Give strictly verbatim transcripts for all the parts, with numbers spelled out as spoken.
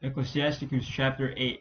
Ecclesiasticus chapter eight.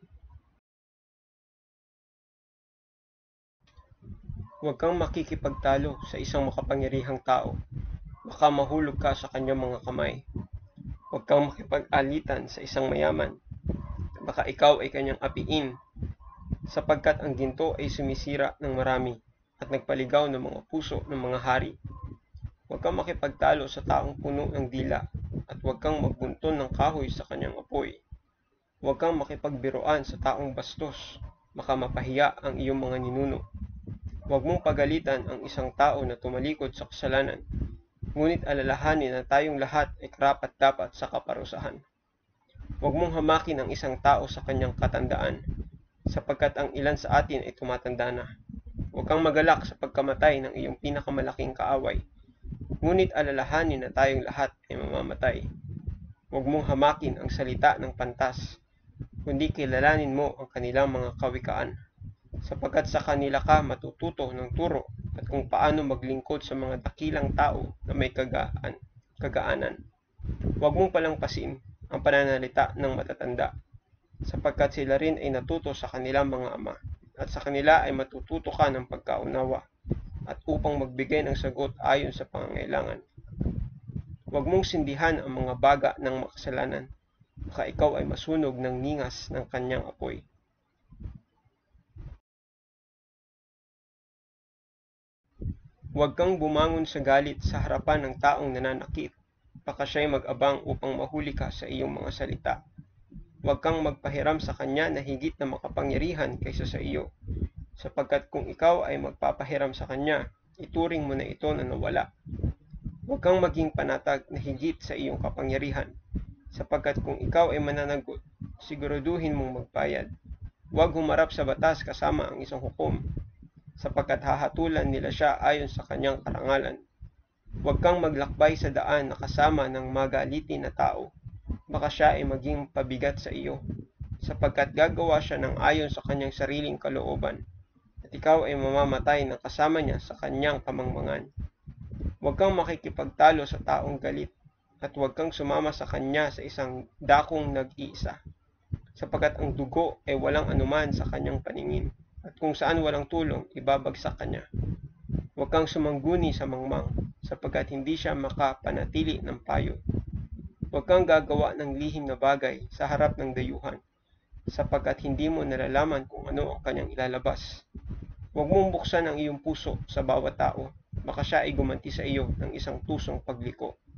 Huwag kang makikipagtalo sa isang makapangyarihang tao, baka mahulog ka sa kanyang mga kamay. Huwag kang makipag-alitan sa isang mayaman, baka ikaw ay kanyang apiin, sapagkat ang ginto ay sumisira ng marami at nagpaligaw ng mga puso ng mga hari. Huwag kang makipagtalo sa taong puno ng dila at huwag kang magbunton ng kahoy sa kanyang apoy. Huwag kang makipagbiruan sa taong bastos, baka mapahiya ang iyong mga ninuno. Huwag mong pagalitan ang isang tao na tumalikod sa kasalanan, ngunit alalahanin na tayong lahat ay karapat-dapat sa kaparusahan. Huwag mong hamakin ang isang tao sa kanyang katandaan, sapagkat ang ilan sa atin ay tumatanda na. Huwag kang magalak sa pagkamatay ng iyong pinakamalaking kaaway, ngunit alalahanin na tayong lahat ay mamamatay. Huwag mong hamakin ang salita ng pantas, kundi kilalanin mo ang kanilang mga kawikaan, sapagkat sa kanila ka matututo ng turo at kung paano maglingkod sa mga dakilang tao na may kagaan, kagaanan. Huwag mong palampasin ang pananalita ng matatanda, sapagkat sila rin ay natuto sa kanilang mga ama, at sa kanila ay matututo ka ng pagkaunawa, at upang magbigay ng sagot ayon sa pangangailangan. Huwag mong sindihan ang mga baga ng makasalanan, baka ikaw ay masunog ng ningas ng kanyang apoy. Huwag kang bumangon sa galit sa harapan ng taong nananakit, baka siya'y mag-abang upang mahuli ka sa iyong mga salita. Huwag kang magpahiram sa kanya na higit na makapangyarihan kaysa sa iyo, sapagkat kung ikaw ay magpapahiram sa kanya, ituring mo na ito na nawala. Huwag kang maging panatag na higit sa iyong kapangyarihan, sapagkat kung ikaw ay mananagot, siguraduhin mong magbayad. Huwag humarap sa batas kasama ang isang hukom, sapagkat hahatulan nila siya ayon sa kanyang karangalan. Huwag kang maglakbay sa daan na kasama ng magalitin na tao, baka siya ay maging pabigat sa iyo, sapagkat gagawa siya ng ayon sa kanyang sariling kalooban, at ikaw ay mamamatay ng kasama niya sa kanyang kamangmangan. Huwag kang makikipagtalo sa taong galit, at huwag kang sumama sa kanya sa isang dakong nag-iisa, sapagkat ang dugo ay walang anuman sa kanyang paningin, at kung saan walang tulong, ibabagsak kanya. Huwag kang sumangguni sa mangmang, sapagkat hindi siya makapanatili ng payo. Huwag kang gagawa ng lihim na bagay sa harap ng dayuhan, sapagkat hindi mo nalalaman kung ano ang kanyang ilalabas. Huwag mong buksan ang iyong puso sa bawat tao, baka siya ay gumanti sa iyo ng isang tusong pagliko.